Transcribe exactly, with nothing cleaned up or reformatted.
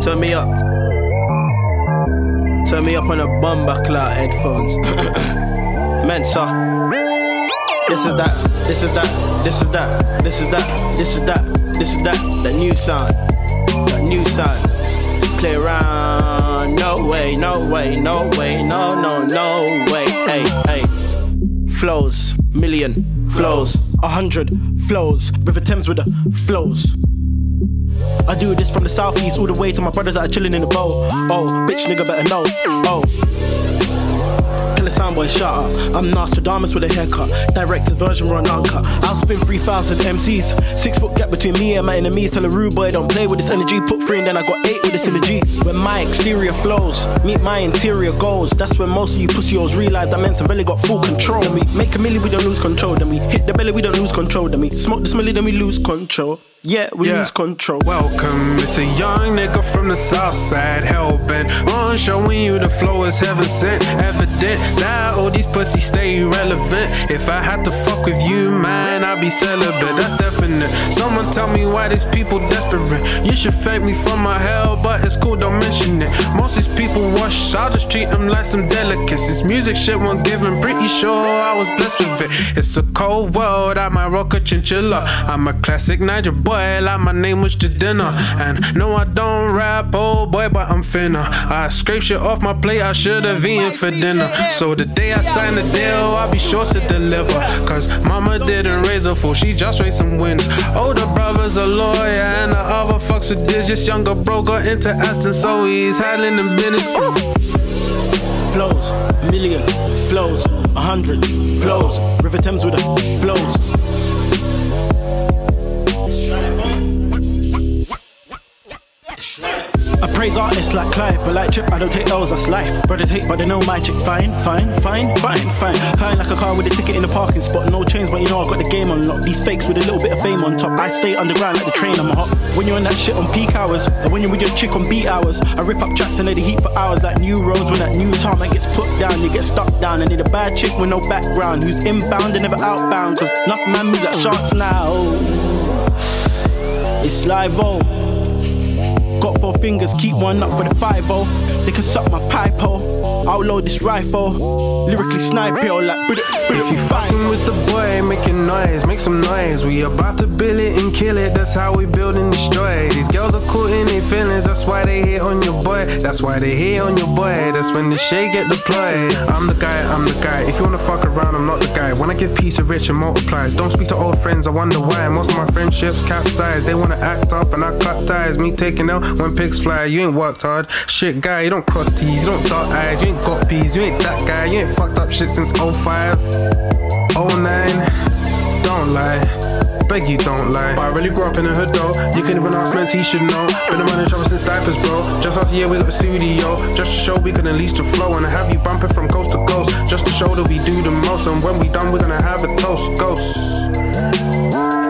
Turn me up. Turn me up on a bomber cloud headphones. Mensa. This is that, this is that, this is that, this is that, this is that, this is that, that new sound. That new sound. Play around. No way, no way, no way, no, no, no way. Hey, hey. Flows, million flows, a hundred flows. River Thames with the flows. I do this from the southeast all the way to my brothers that are chilling in the boat. Oh, bitch nigga better know. Oh, tell the soundboy shut up. I'm Nostradamus with a haircut. Director's version run uncut. I'll spin three thousand M Cs. Six foot gap between me and my enemies. Tell a rude boy don't play with this energy. Put three and then I got eight with this synergy. When my exterior flows meet my interior goals, that's when most of you pussios realize that Mensa really got full control. Then we make a milli, we don't lose control. Then we hit the belly, we don't lose control. Then we smoke the smelly, then we lose control. Yeah, we yeah. lose control. Welcome, it's a young nigga from the south side, hellbent on showing you the flow is heaven sent. Evident that all these pussies stay irrelevant. If I had to fuck with you, man, I'd be celibate, that's definite. Someone tell me why these people desperate. You should thank me for my hell, but it's cool, don't mention it. Most of these people wash, I'll just treat them like some delicacies. Music shit won't give, I'm pretty sure I was blessed with it. It's a cold world, I might rock a chinchilla. I'm a classic Niger boy, like my name was Jadena. And no, I don't rap, oh boy, but I'm finna. I scrape shit off my plate, I should've eaten for dinner. So the day I sign the deal, I'll be sure to deliver. Cause mama didn't raise her fool, she just raised some wins. Older brother's a lawyer and the other fucks with this. Just younger bro got into Aston, so he's handling the business. Ooh. Flows, million flows, a hundred flows. River Thames with the flows. I praise artists like Clive, but like Chip, I don't take those, that's life. Brothers hate, but they know my chick. Fine, fine, fine, fine, fine. Fine like a car with a ticket in the parking spot. No chains, but you know I got the game unlocked. These fakes with a little bit of fame on top. I stay underground like the train, I'm hot. When you're on that shit on peak hours, or when you're with your chick on beat hours, I rip up tracks and let the heat for hours like new roads. When that new tarmac gets put down, you get stuck down. I need a bad chick with no background, who's inbound and never outbound. Cause enough man move like sharks now. It's live, oh. Got four fingers, keep one up for the five oh. They can suck my pipe, oh. I'll load this rifle. Lyrically snipe, yo, like if you fucking with the boy, making noise, make some noise. We about to build it and kill it, that's how we build and destroy. These girls are caught in their feelings, that's why they hate on your boy. That's why they hate on your boy, that's when the shade get deployed. I'm the guy, I'm the guy. If you wanna fuck around, I'm not the guy. When I give peace, a rich and multiplies. Don't speak to old friends, I wonder why. Most of my friendships capsize. They wanna act up and I cut ties. Me taking out when pigs fly, you ain't worked hard. Shit guy, you don't cross T's, you don't dot I's. You ain't got P's, you ain't that guy. You ain't fucked up shit since oh five, oh nine. Don't lie, beg you don't lie. But I really grew up in the hood though. You can even ask men, he should know. Been a man in trouble since diapers, bro. Just last year we got a studio, just to show we can unleash the flow. And have you bumping from coast to coast, just to show that we do the most. And when we done, we're gonna have a toast. Ghosts.